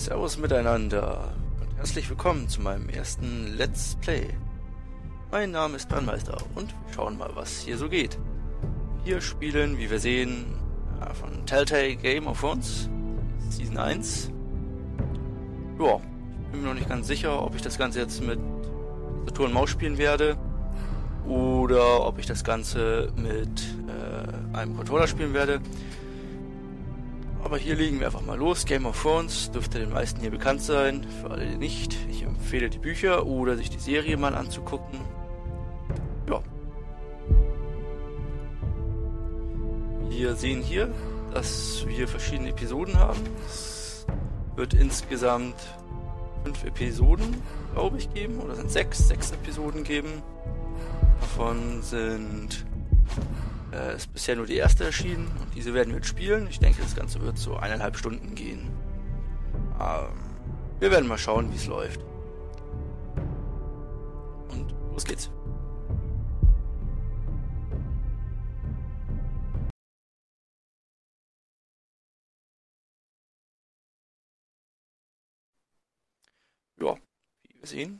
Servus miteinander und herzlich willkommen zu meinem ersten Let's Play. Mein Name ist Brandmeister und wir schauen mal, was hier so geht. Wir spielen, wie wir sehen, von Telltale Game of Thrones, Season 1. Ja, ich bin mir noch nicht ganz sicher, ob ich das Ganze jetzt mit Tastatur und Maus spielen werde oder ob ich das Ganze mit einem Controller spielen werde. Aber hier legen wir einfach mal los. Game of Thrones dürfte den meisten hier bekannt sein. Für alle die nicht. Ich empfehle die Bücher oder sich die Serie mal anzugucken. Ja. Wir sehen hier, dass wir verschiedene Episoden haben. Es wird insgesamt 5 Episoden, glaube ich, geben. Oder sind 6 Episoden geben. Davon ist bisher nur die erste erschienen und diese werden wir jetzt spielen. Ich denke, das Ganze wird so 1,5 Stunden gehen. Wir werden mal schauen, wie es läuft. Und los geht's. Ja, wie wir sehen.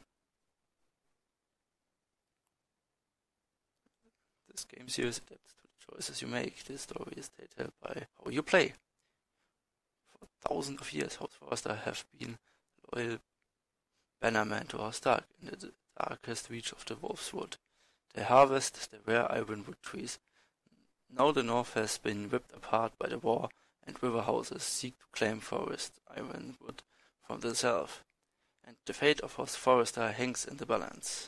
This game series adapts to the choices you make. This story is detailed by how you play. For thousands of years, House Forrester have been loyal bannermen to House Stark in the darkest reach of the Wolfswood. They harvest the rare ironwood trees. Now the North has been ripped apart by the war, and river houses seek to claim forest ironwood from the South. And the fate of House Forrester hangs in the balance.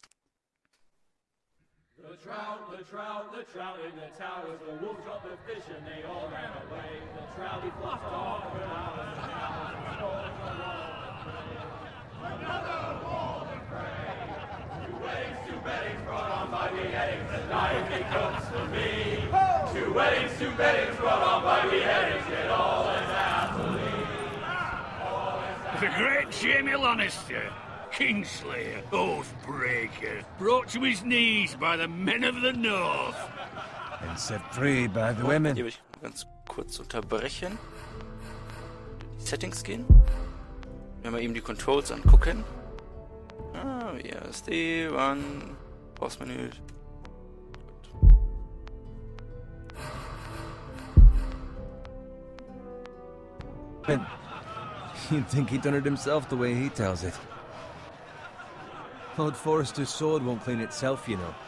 The trout in the towers, the wolf dropped the fish and they all ran away. The trout he flopped off without a another golden prey. 2 weddings, 2 beddings brought on by beheadings, the knife he cooks for me. 2 weddings, 2 beddings brought on by beheadings, yet all is happily. The great Jaime Lannister, Kingslayer, Oathbreaker, brought to his knees by the men of the North. And set free by the women. Hier will ich ganz kurz unterbrechen. Die Settings gehen. Wenn wir eben die Controls angucken. WASD, Run, Pause-Menü. You'd think he done it himself the way he tells it. Lord Forrester's sword won't clean itself, you know.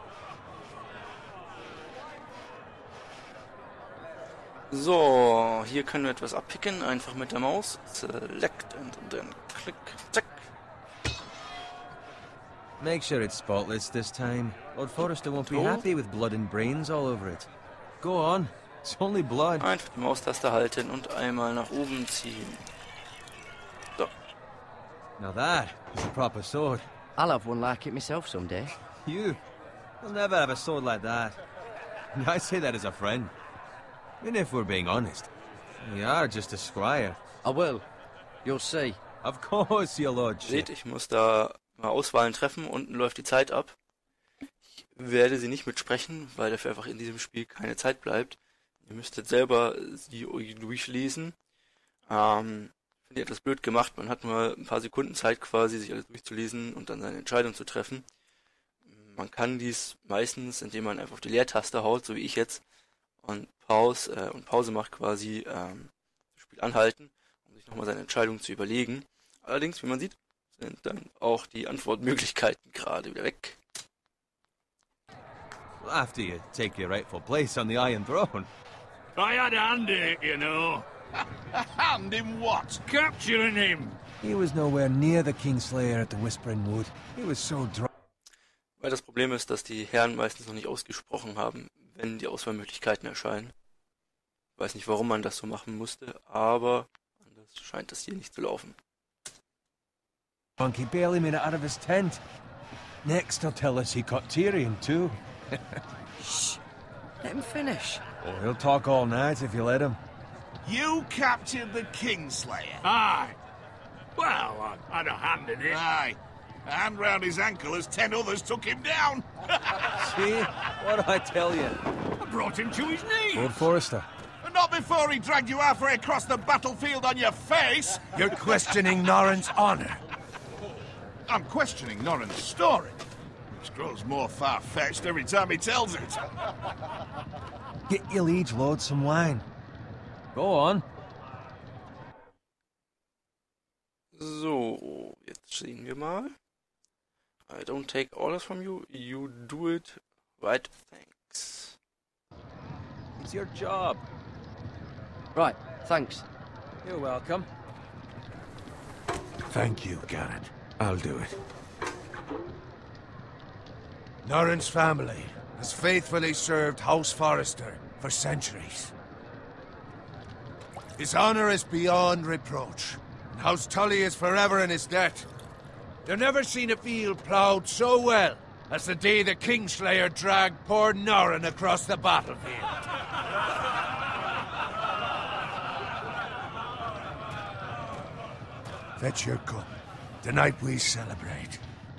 So, hier können wir etwas abpicken, einfach mit der Maus. Select und dann klick, zack. Make sure it's spotless this time. Lord Forrester won't be happy with blood and brains all over it. Go on, it's only blood. Einfach die Maustaste halten und einmal nach oben ziehen. So. Now that is a proper sword. I'll have one like it myself someday. You'll never have a sword like that. And I say that as a friend. And if we're being honest, you are just a squire. I will. You'll see. Of course, your lordship. Seht, ich muss da mal Auswahlen treffen. Unten läuft die Zeit ab. Ich werde sie nicht mitsprechen, weil dafür einfach in diesem Spiel keine Zeit bleibt. Ihr müsstet selber sie durchlesen. Finde ich etwas blöd gemacht. Man hat nur ein paar Sekunden Zeit quasi, sich alles durchzulesen und dann seine Entscheidung zu treffen. Man kann dies meistens, indem man einfach auf die Leertaste haut, so wie ich jetzt, und Pause macht quasi, das Spiel anhalten, um sich nochmal seine Entscheidung zu überlegen. Allerdings, wie man sieht, sind dann auch die Antwortmöglichkeiten gerade wieder weg. After you take your rightful place on the Iron Throne. I had a hand in it, you know. A hand in what? Capturing him. He was nowhere near the Kingslayer at the Whispering Wood. He was so drunk. Weil das Problem ist, dass die Herren meistens noch nicht ausgesprochen haben, wenn die Auswahlmöglichkeiten erscheinen. Ich weiß nicht, warum man das so machen musste, aber anders scheint das hier nicht zu laufen. He barely made it out of his tent. Next, he'll tell us he caught Tyrion too. Shh. Let him finish. Oh, he'll talk all night if you let him. You captured the Kingslayer. Aye. Well, I had a hand in it. Aye. A hand round his ankle as 10 others took him down. See? What do I tell you? I brought him to his knees. Lord Forrester. But not before he dragged you halfway across the battlefield on your face! You're questioning Norrin's honor. I'm questioning Norrin's story. Which grows more far-fetched every time he tells it. Get your liege lord some wine. Go on. So, jetzt sehen wir mal. I don't take orders from you. You do it. Right, thanks. It's your job. Right, thanks. You're welcome. Thank you, Garrett. I'll do it. Norrin's family has faithfully served House Forrester for centuries. His honor is beyond reproach, and House Tully is forever in his debt. They've never seen a field ploughed so well as the day the Kingslayer dragged poor Norrin across the battlefield. Fetch your cup. Tonight we celebrate.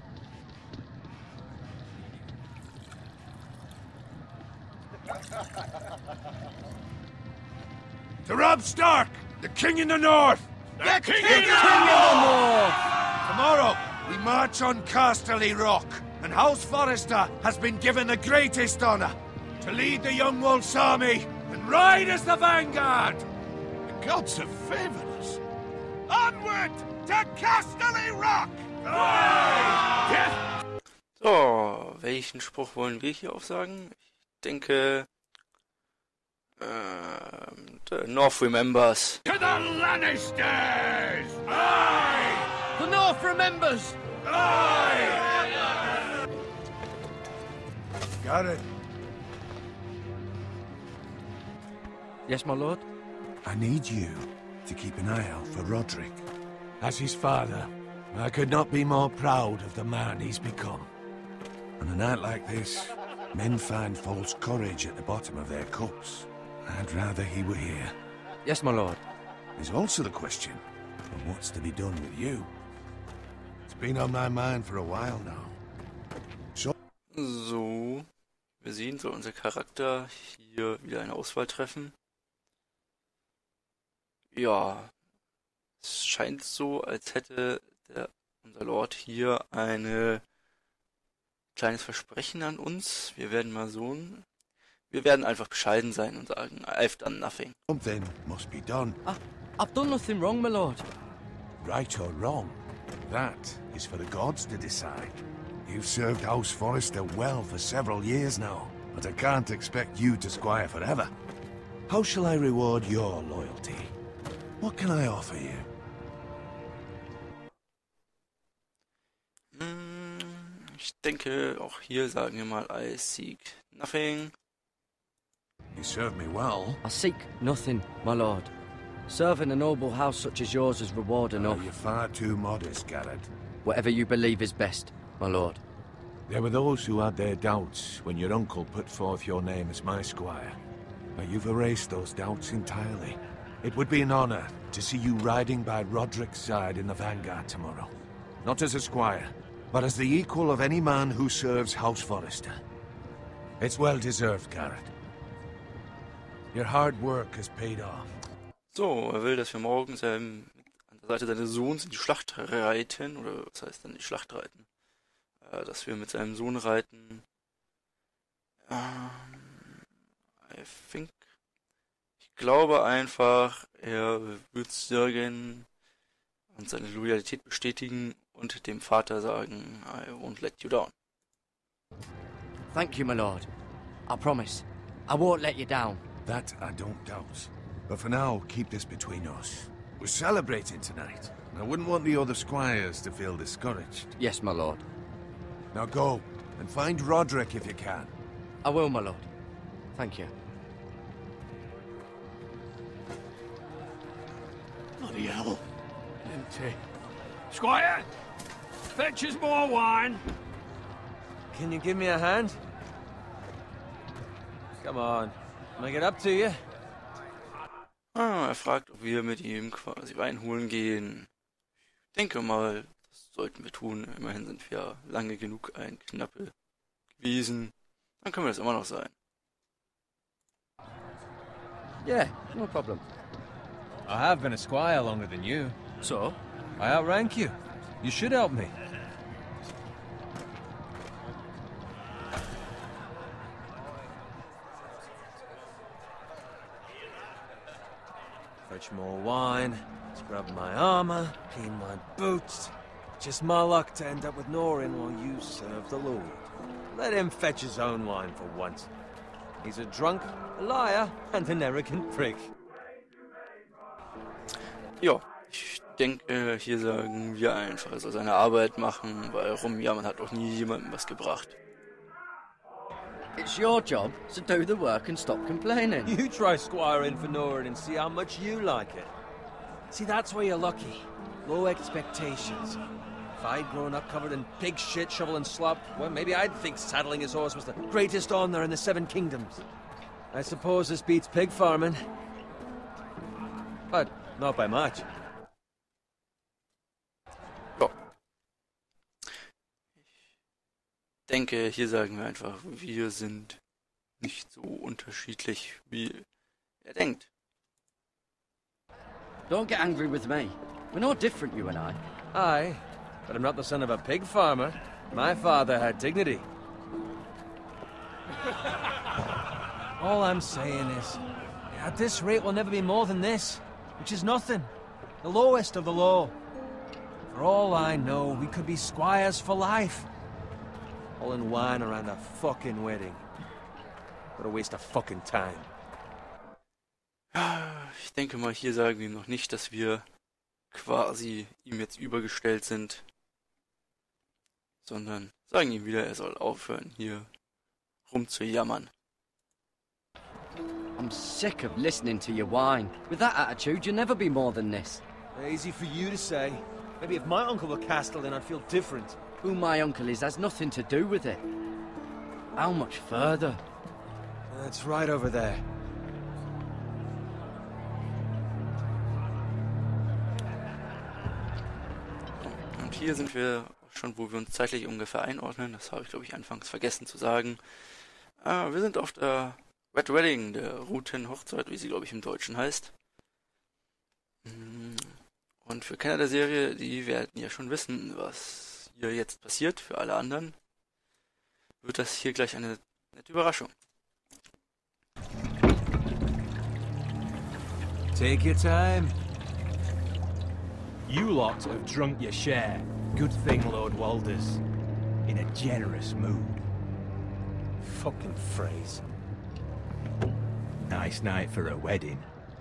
To Robb Stark, the King in the North! The King King in the North! Tomorrow, we march on Casterly Rock, and House Forrester has been given the greatest honor to lead the Young Wolf's army and ride as the vanguard! The gods have favored us. Onward to Casterly Rock! So, welchen Spruch wollen wir hier aufsagen? Ich denke, the North remembers. To the Lannisters! Aye! The North remembers! Aye! Garrett, Yes, my lord? I need you to keep an eye out for Roderick. As his father, I could not be more proud of the man he's become. On a night like this, men find false courage at the bottom of their cups. I'd rather he were here. Yes, my lord. There's also the question of what's to be done with you. It's been on my mind for a while now. So Wir sehen, soll unser Charakter hier wieder eine Auswahl treffen. Ja, es scheint so, als hätte unser Lord hier ein kleines Versprechen an uns. Wir werden einfach bescheiden sein und sagen, I've done nothing. something must be done. I've done nothing wrong, my lord. Right or wrong, that is for the gods to decide. You've served House Forrester well for several years now, but I can't expect you to squire forever. How shall I reward your loyalty? What can I offer you? Ich denke, auch hier sagen wir mal, I seek nothing. You served me well. I seek nothing, my lord. Serving a noble house such as yours is reward enough. You're far too modest, Garrett. Whatever you believe is best, my lord. There were those who had their doubts when your uncle put forth your name as my squire. But you've erased those doubts entirely. It would be an honor to see you riding by Roderick's side in the vanguard tomorrow. Not as a squire, but as the equal of any man who serves House Forrester. It's well deserved, Garrett. Your hard work has paid off. So, will, dass wir morgen an der Seite seines Sohns in die Schlacht reiten, oder was heißt dann die Schlacht reiten? Dass wir mit seinem Sohn reiten. Ich glaube einfach, er wird sirgen und seine Loyalität bestätigen und dem Vater sagen, I won't let you down. Thank you, my lord. I promise. I won't let you down. That I don't doubt. But for now, keep this between us. We're celebrating tonight. And I wouldn't want the other squires to feel discouraged. Yes, my lord. Now go, and find Roderick if you can. I will, my lord. Thank you. Bloody hell. Empty. Squire! Fetch us more wine! Can you give me a hand? Come on. Make it up to you. Er fragt, ob wir mit ihm quasi Wein holen gehen. Ich denke mal, das sollten wir tun. Immerhin sind wir lange genug ein Knappe gewesen. Dann können wir das immer noch sein. Yeah, no problem. I have been a squire longer than you. So? I outrank you. You should help me. Fetch more wine, scrub my armor, clean my boots. Just my luck to end up with Norin while you serve the Lord. Let him fetch his own wine for once. He's a drunk, a liar, and an arrogant prick. Ja, ich denke, hier sagen wir einfach, er soll seine Arbeit machen, weil rumjammern hat auch nie jemandem was gebracht. It's your job to do the work and stop complaining. You try squiring for Norin and see how much you like it. See, that's where you're lucky. Low expectations. If I'd grown up covered in pig shit, shovel and slop, well, maybe I'd think saddling his horse was the greatest honor in the Seven Kingdoms. I suppose this beats pig farming. But not by much. Ja. Ich denke, hier sagen wir einfach, wir sind nicht so unterschiedlich, wie er denkt. Don't get angry with me. We're no different, you and I. Aye, but I'm not the son of a pig farmer. My father had dignity. All I'm saying is, at this rate we'll never be more than this, which is nothing. The lowest of the low. For all I know, we could be squires for life. All in wine around a fucking wedding. What a waste of fucking time. Ich denke mal, hier sagen wir ihm noch nicht, dass wir quasi ihm jetzt übergestellt sind, sondern sagen ihm wieder, er soll aufhören, hier rumzujammern. I'm sick of listening to your whine. With that attitude, you'll never be more than this. Easy for you to say. Maybe if my uncle were Castellan, I'd feel different. Who my uncle is has nothing to do with it. How much further? That's right over there. Und hier sind wir schon, wo wir uns zeitlich ungefähr einordnen. Das habe ich, glaube ich, anfangs vergessen zu sagen. Wir sind auf der Red Wedding, der Routenhochzeit, wie sie, glaube ich, im Deutschen heißt. Und für Kenner der Serie, die werden ja schon wissen, was hier jetzt passiert. Für alle anderen wird das hier gleich eine nette Überraschung. Take your time. You lot have drunk your share. Good thing Lord Walder's in a generous mood. Fucking phrase. Nice night for a wedding.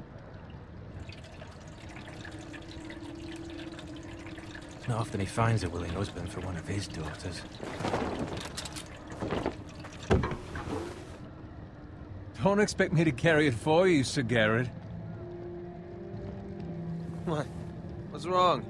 It's not often he finds a willing husband for one of his daughters. Don't expect me to carry it for you, Sir Garrett. What? What's wrong?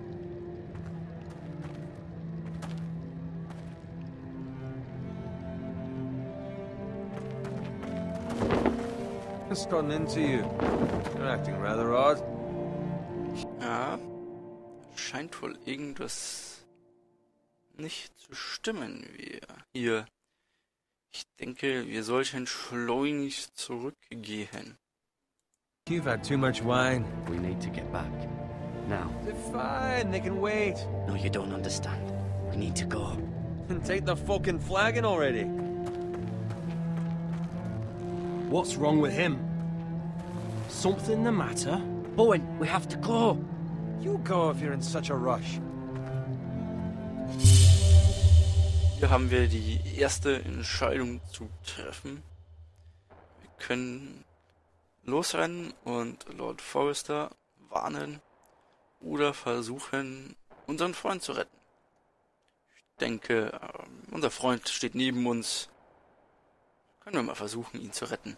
What's gotten into you? You're acting rather odd. Ja, scheint wohl irgendwas nicht zu stimmen, wie hier. Ich denke, wir sollten schleunigst zurückgehen. You've had too much wine. We need to get back. Now. They're fine, they can wait. No, you don't understand. We need to go. And take the fucking flagon already. What's wrong with him? Something the matter? Bowen, we have to go. You go if you're in such a rush. Hier haben wir die erste Entscheidung zu treffen. Wir können losrennen und Lord Forrester warnen oder versuchen, unseren Freund zu retten. Ich denke, unser Freund steht neben uns. Können wir mal versuchen, ihn zu retten.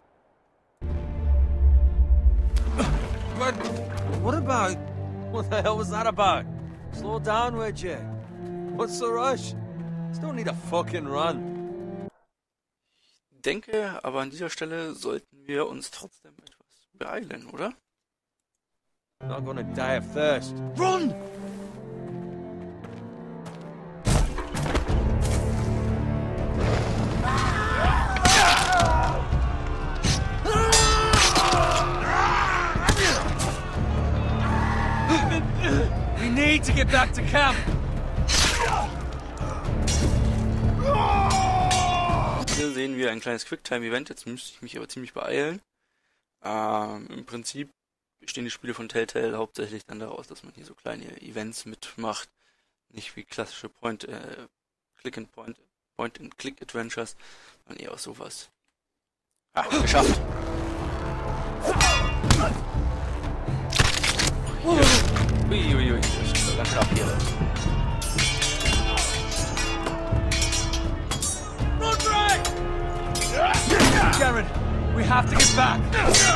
But what about? What the hell was that about? Slow down, would you? What's the rush? Just don't need a fucking run. Ich denke, aber an dieser Stelle sollten wir uns trotzdem etwas beeilen, oder? Not gonna die of thirst. Run! need to get back to camp. Hier sehen wir ein kleines Quicktime-Event. Jetzt müsste ich mich aber ziemlich beeilen. Im Prinzip bestehen die Spiele von Telltale hauptsächlich dann daraus, dass man hier so kleine Events mitmacht. Nicht wie klassische Point-and-Click-Adventures, sondern eher aus sowas. Ah, geschafft! Uiuiui, das ist ganz schön ab hier. Garrett, we have to get back.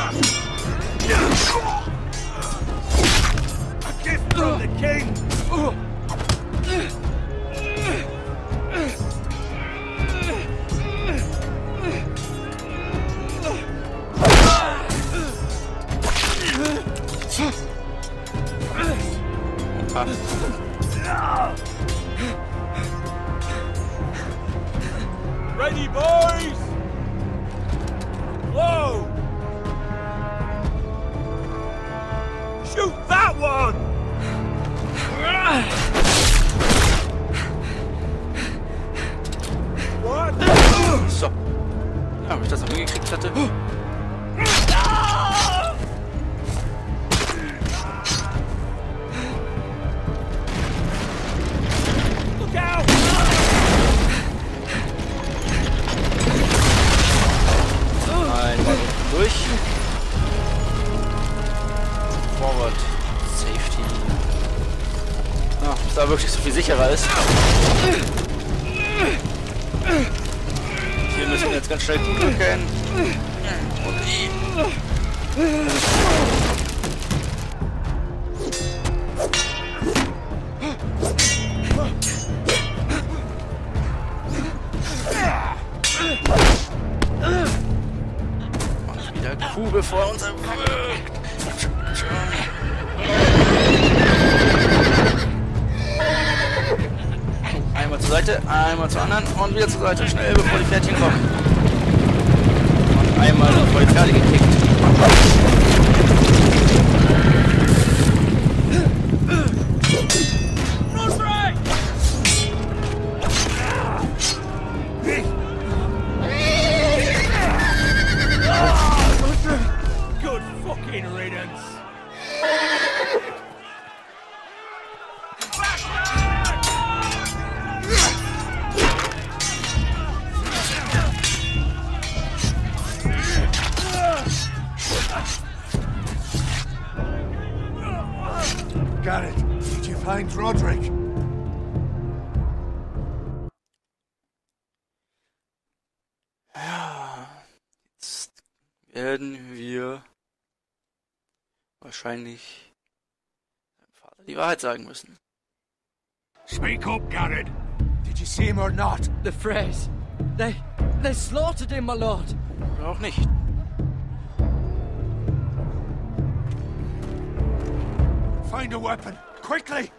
A gift from the king! Ready, boys! Whoa! Shoot that one! What? So. Ja, ob ich das noch hingekriegt hatte. Look out! Einmal durch. Forward. Safety. Ah, dass da wirklich so viel sicherer ist. Hier müssen wir jetzt ganz schnell gucken. Und wieder Kuh, bevor uns erwürgt. Einmal zur Seite, einmal zur anderen und wieder zur Seite. Schnell, bevor die Pferdchen kommen. Und einmal, bevor die Pferde gekickt. Good fucking riddance! Garrett, did you find Roderick? Ja, jetzt werden wir wahrscheinlich seinem Vater die Wahrheit sagen müssen. Speak up, Garrett! Did you see him or not? The Freys. They slaughtered him, my lord. Oder auch nicht. Find a weapon, quickly!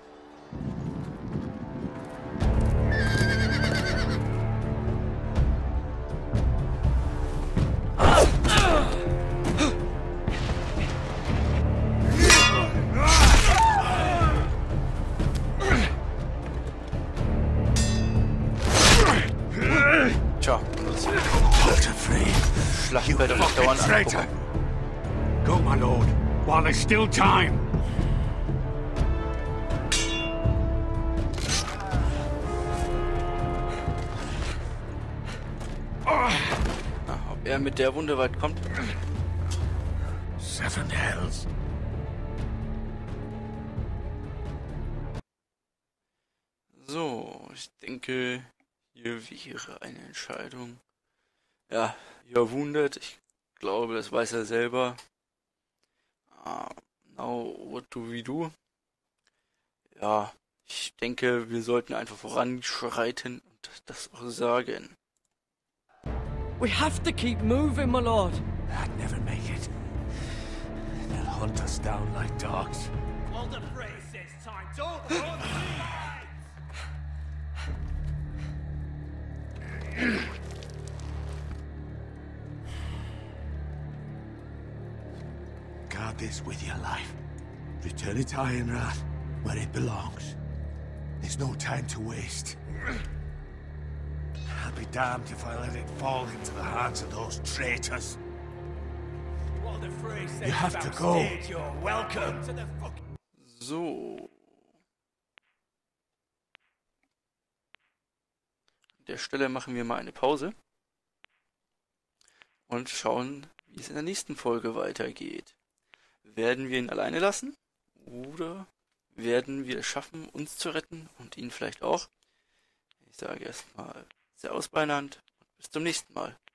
Tja, das Walter Frey, Schlachtfeld und nicht dauernd traitor! angucken. Go, my lord, while there's still time! Na, ob er mit der Wunde weit kommt? Seven hells. So, ich denke, hier wäre eine Entscheidung. Ja, you're wounded. Ich glaube, das weiß er selber. Now, what do we do? Ja, ich denke, wir sollten einfach voranschreiten und das auch sagen. We have to keep moving, my lord. I'd never make it. They'll hunt us down like dogs. Walter Frey says time, don't run! Guard this with your life. Return it to Ironrath. where it belongs. There's no time to waste. I'll be damned if I let it fall into the hands of those traitors. You have to go. You're welcome. So. An der Stelle machen wir mal eine Pause. Und schauen, wie es in der nächsten Folge weitergeht. Werden wir ihn alleine lassen? Oder werden wir es schaffen, uns zu retten und ihn vielleicht auch? Ich sage erstmal Servus beieinander und bis zum nächsten Mal.